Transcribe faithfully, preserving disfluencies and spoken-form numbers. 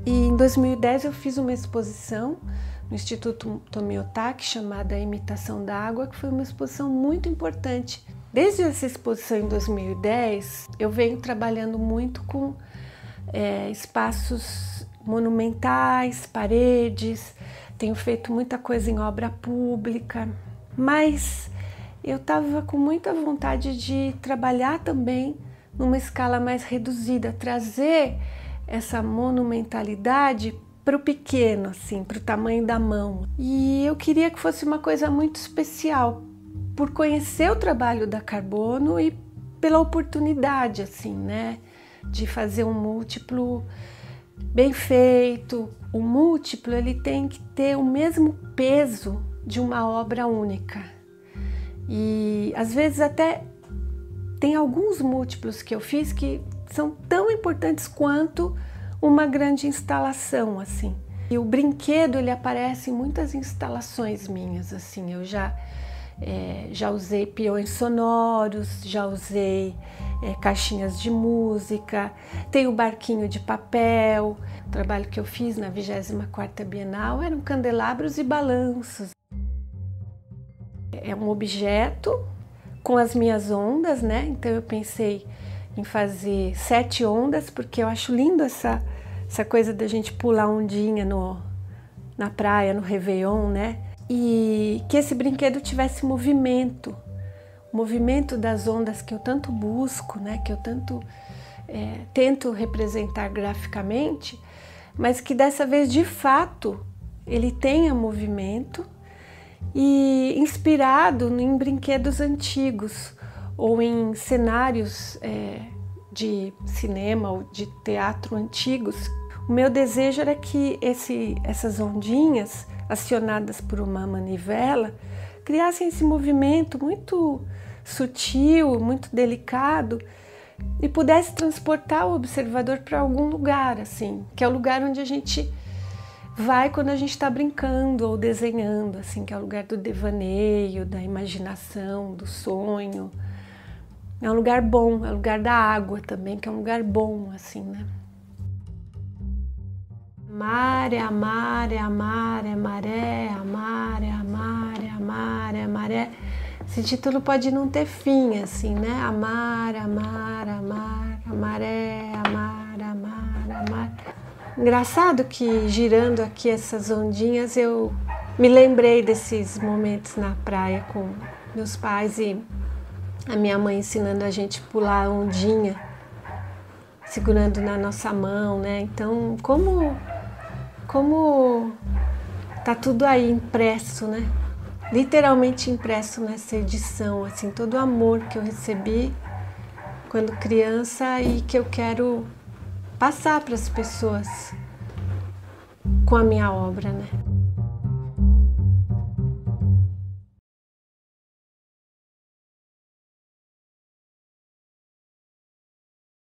E em dois mil e dez eu fiz uma exposição no Instituto Tomio Otaki chamada A Imitação da Água, que foi uma exposição muito importante. Desde essa exposição em dois mil e dez, eu venho trabalhando muito com é, espaços monumentais, paredes, tenho feito muita coisa em obra pública, mas eu estava com muita vontade de trabalhar também numa escala mais reduzida, trazer essa monumentalidade para o pequeno, assim, para o tamanho da mão. E eu queria que fosse uma coisa muito especial, por conhecer o trabalho da Carbono e pela oportunidade, assim, né, de fazer um múltiplo bem feito. O múltiplo, ele tem que ter o mesmo peso de uma obra única. E às vezes até tem alguns múltiplos que eu fiz que são tão importantes quanto uma grande instalação, assim. E o brinquedo, ele aparece em muitas instalações minhas, assim. Eu já, é, já usei peões sonoros, já usei é, caixinhas de música, tem o barquinho de papel. O trabalho que eu fiz na vigésima quarta Bienal eram candelabros e balanços. É um objeto com as minhas ondas, né? Então eu pensei em fazer sete ondas, porque eu acho lindo essa, essa coisa da gente pular ondinha no, na praia, no Réveillon, né? E que esse brinquedo tivesse movimento, o movimento das ondas que eu tanto busco, né? Que eu tanto é, tento representar graficamente, mas que dessa vez, de fato, ele tenha movimento e inspirado em brinquedos antigos ou em cenários é, de cinema ou de teatro antigos. O meu desejo era que esse, essas ondinhas, acionadas por uma manivela, criassem esse movimento muito sutil, muito delicado, e pudesse transportar o observador para algum lugar, assim, que é o lugar onde a gente vai quando a gente está brincando ou desenhando, assim, que é o lugar do devaneio, da imaginação, do sonho. É um lugar bom, é o lugar da água também, que é um lugar bom, assim, né? Amar é amar, é amar, é maré, amar é amar, é amar, é maré. Esse título pode não ter fim, assim, né? Amar, amar, amar, amaré, amar, amar, amar. Engraçado que, girando aqui essas ondinhas, eu me lembrei desses momentos na praia com meus pais e a minha mãe ensinando a gente a pular a ondinha, segurando na nossa mão, né? Então, como, como tá tudo aí impresso, né? Literalmente impresso nessa edição, assim, todo o amor que eu recebi quando criança e que eu quero passar para as pessoas com a minha obra, né?